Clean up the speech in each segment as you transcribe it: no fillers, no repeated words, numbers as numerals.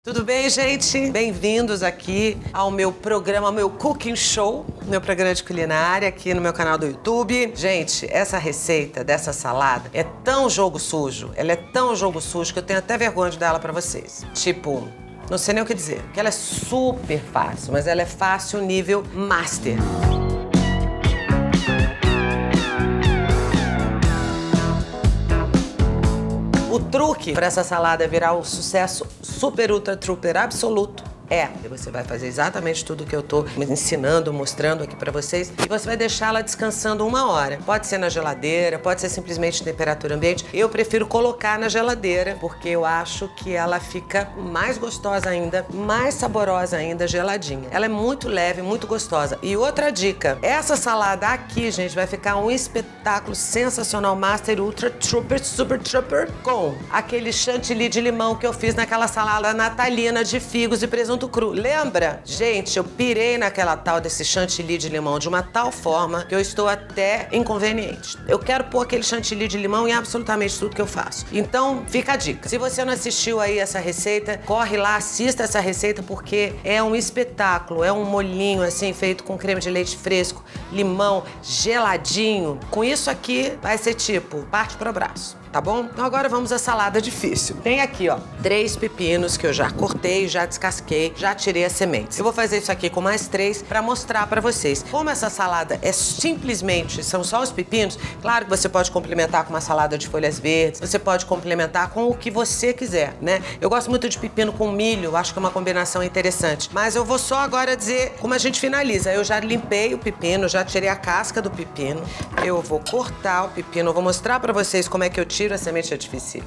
Tudo bem, gente? Bem-vindos aqui ao meu programa, ao meu cooking show, meu programa de culinária aqui no meu canal do YouTube. Gente, essa receita dessa salada é tão jogo sujo, ela é tão jogo sujo que eu tenho até vergonha de dar ela pra vocês. Tipo, não sei nem o que dizer, porque ela é super fácil, mas ela é fácil nível master. O truque para essa salada virar um sucesso super, ultra, trooper absoluto e você vai fazer exatamente tudo que eu tô ensinando, mostrando aqui pra vocês, e você vai deixá-la descansando 1 hora. Pode ser na geladeira, pode ser simplesmente em temperatura ambiente. Eu prefiro colocar na geladeira, porque eu acho que ela fica mais gostosa ainda, mais saborosa ainda, geladinha. Ela é muito leve, muito gostosa. E outra dica, essa salada aqui, gente, vai ficar um espetáculo sensacional, master, ultra, trooper, super trooper, com aquele chantilly de limão que eu fiz naquela salada natalina de figos e presunto cru. Lembra? Gente, eu pirei naquela tal desse chantilly de limão de uma tal forma que eu estou até inconveniente. Eu quero pôr aquele chantilly de limão em absolutamente tudo que eu faço. Então, fica a dica. Se você não assistiu aí essa receita, corre lá, assista essa receita, porque é um espetáculo. É um molhinho assim, feito com creme de leite fresco, limão, geladinho. Com isso aqui, vai ser tipo, parte pro braço. Tá bom? Então agora vamos à salada difícil. Tem aqui, ó, 3 pepinos que eu já cortei, já descasquei, já tirei as sementes. Eu vou fazer isso aqui com mais 3 pra mostrar pra vocês. Como essa salada é simplesmente, são só os pepinos, claro que você pode complementar com uma salada de folhas verdes, você pode complementar com o que você quiser, né? Eu gosto muito de pepino com milho, acho que é uma combinação interessante. Mas eu vou só agora dizer como a gente finaliza. Eu já limpei o pepino, já tirei a casca do pepino. Eu vou cortar o pepino, eu vou mostrar pra vocês como é que eu tiro a semente artificial.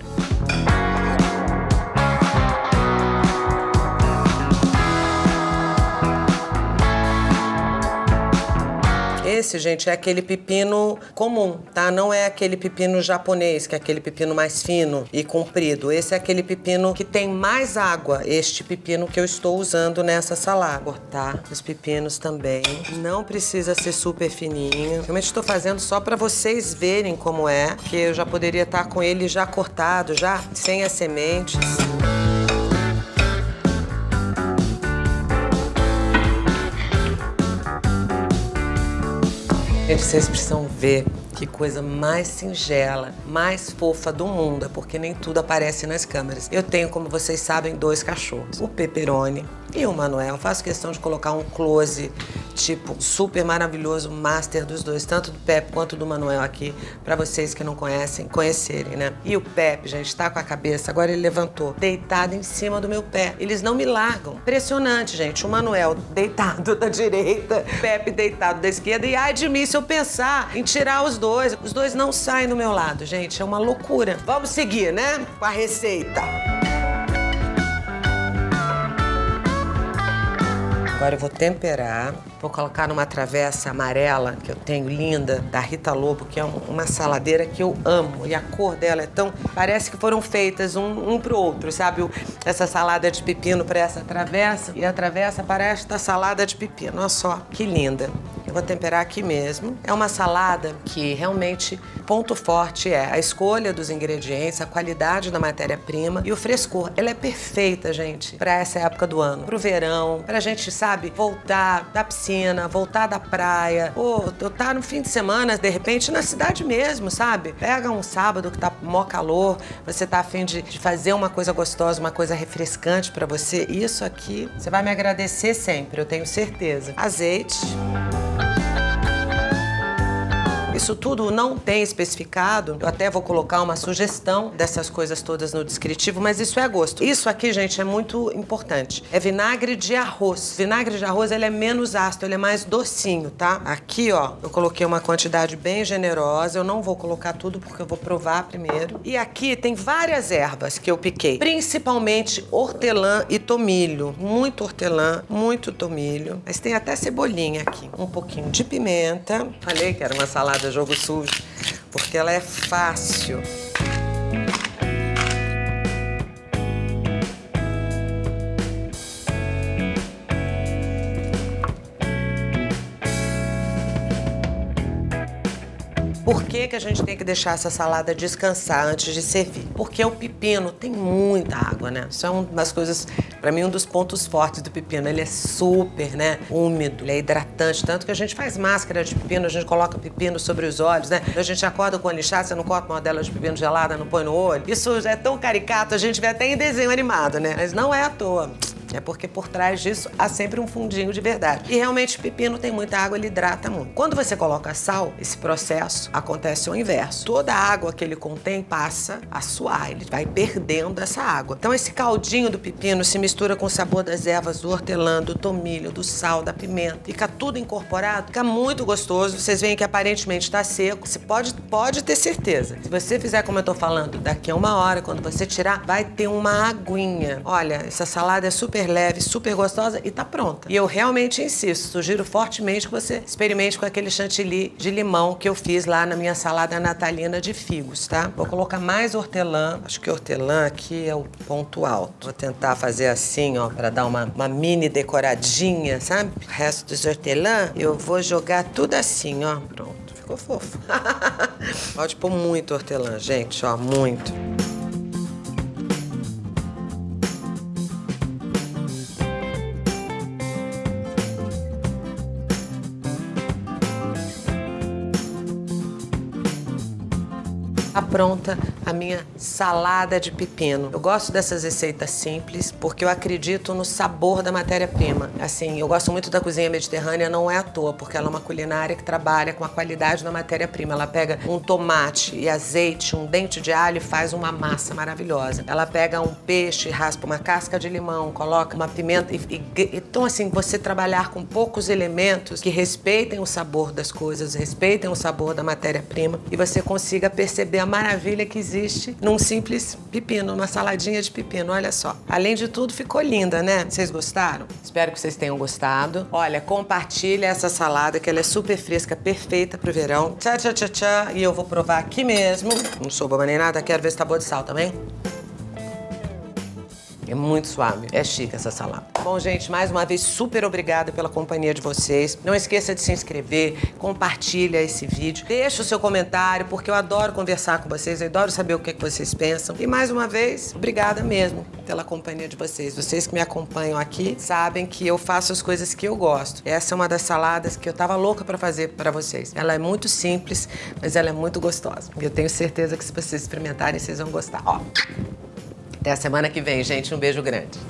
Esse, gente, é aquele pepino comum, tá? Não é aquele pepino japonês, que é aquele pepino mais fino e comprido. Esse é aquele pepino que tem mais água, este pepino que eu estou usando nessa salada. Cortar os pepinos também. Não precisa ser super fininho. Realmente estou fazendo só para vocês verem como é, que eu já poderia estar com ele já cortado, já sem as sementes. Gente, vocês precisam ver que coisa mais singela, mais fofa do mundo, é porque nem tudo aparece nas câmeras. Eu tenho, como vocês sabem, 2 cachorros, o Pepperoni e o Manuel. Eu faço questão de colocar um close, tipo, super maravilhoso, master dos dois, tanto do Pepe quanto do Manuel aqui, pra vocês que não conhecem, conhecerem, né? E o Pepe, gente, tá com a cabeça, agora ele levantou, deitado em cima do meu pé. Eles não me largam. Impressionante, gente. O Manuel deitado da direita, o Pepe deitado da esquerda, e ai de mim se eu pensar em tirar os dois não saem do meu lado, gente, é uma loucura. Vamos seguir, né, com a receita. Agora eu vou temperar, vou colocar numa travessa amarela que eu tenho, linda, da Rita Lobo, que é uma saladeira que eu amo. E a cor dela é tão... parece que foram feitas um pro outro, sabe? Essa salada de pepino para essa travessa, e a travessa para esta salada de pepino. Olha só, que linda. Eu vou temperar aqui mesmo. É uma salada que realmente, ponto forte é a escolha dos ingredientes, a qualidade da matéria-prima e o frescor. Ela é perfeita, gente, para essa época do ano. Pro verão, pra gente, sabe, voltar da piscina, voltar da praia, ou eu tá no fim de semana, de repente, na cidade mesmo, sabe? Pega um sábado que tá mó calor, você tá a fim de fazer uma coisa gostosa, uma coisa refrescante pra você. Isso aqui, você vai me agradecer sempre, eu tenho certeza. Azeite. Isso tudo não tem especificado. Eu até vou colocar uma sugestão dessas coisas todas no descritivo, mas isso é a gosto. Isso aqui, gente, é muito importante. É vinagre de arroz. Vinagre de arroz, ele é menos ácido, ele é mais docinho, tá? Aqui, ó, eu coloquei uma quantidade bem generosa. Eu não vou colocar tudo porque eu vou provar primeiro. E aqui tem várias ervas que eu piquei, principalmente hortelã e tomilho. Muito hortelã, muito tomilho. Mas tem até cebolinha aqui. Um pouquinho de pimenta. Falei que era uma salada jogo sujo, porque ela é fácil. Por que que a gente tem que deixar essa salada descansar antes de servir? Porque o pepino tem muita água, né? Isso é uma das coisas Pra mim, um dos pontos fortes do pepino, ele é super, né, úmido, ele é hidratante, tanto que a gente faz máscara de pepino, a gente coloca pepino sobre os olhos, né? A gente acorda com o olho inchado, você não corta uma rodela de pepino gelada, não põe no olho. Isso já é tão caricato, a gente vê até em desenho animado, né? Mas não é à toa. É porque por trás disso há sempre um fundinho de verdade. E realmente o pepino tem muita água, ele hidrata muito. Quando você coloca sal, esse processo acontece o inverso. Toda a água que ele contém passa a suar, ele vai perdendo essa água. Então esse caldinho do pepino se mistura com o sabor das ervas, do hortelã, do tomilho, do sal, da pimenta. Fica tudo incorporado, fica muito gostoso. Vocês veem que aparentemente está seco. Você pode ter certeza. Se você fizer como eu tô falando, daqui a 1 hora, quando você tirar, vai ter uma aguinha. Olha, essa salada é super leve, super gostosa e tá pronta. E eu realmente insisto, sugiro fortemente que você experimente com aquele chantilly de limão que eu fiz lá na minha salada natalina de figos, tá? Vou colocar mais hortelã. Acho que hortelã aqui é o ponto alto. Vou tentar fazer assim, ó, pra dar uma mini decoradinha, sabe? O resto dos hortelã, eu vou jogar tudo assim, ó. Pronto, ficou fofo. Pode pôr muito hortelã, gente, ó, muito. Tá pronta a minha salada de pepino. Eu gosto dessas receitas simples porque eu acredito no sabor da matéria-prima. Assim, eu gosto muito da cozinha mediterrânea, não é à toa, porque ela é uma culinária que trabalha com a qualidade da matéria-prima. Ela pega um tomate e azeite, um dente de alho e faz uma massa maravilhosa. Ela pega um peixe, raspa uma casca de limão, coloca uma pimenta então, assim, você trabalhar com poucos elementos que respeitem o sabor das coisas, respeitem o sabor da matéria-prima e você consiga perceber a maravilha que existe num simples pepino, uma saladinha de pepino, olha só. Além de tudo, ficou linda, né? Vocês gostaram? Espero que vocês tenham gostado. Olha, compartilha essa salada, que ela é super fresca, perfeita pro verão. Tchá, tchá, tchá, tchá. E eu vou provar aqui mesmo. Não sou boba nem nada, quero ver se tá boa de sal também. É muito suave, é chique essa salada. Bom, gente, mais uma vez, super obrigada pela companhia de vocês. Não esqueça de se inscrever, compartilha esse vídeo, deixa o seu comentário, porque eu adoro conversar com vocês, eu adoro saber o que vocês pensam. E mais uma vez, obrigada mesmo pela companhia de vocês. Vocês que me acompanham aqui sabem que eu faço as coisas que eu gosto. Essa é uma das saladas que eu tava louca pra fazer pra vocês. Ela é muito simples, mas ela é muito gostosa. E eu tenho certeza que se vocês experimentarem, vocês vão gostar. Ó. Até a semana que vem, gente. Um beijo grande.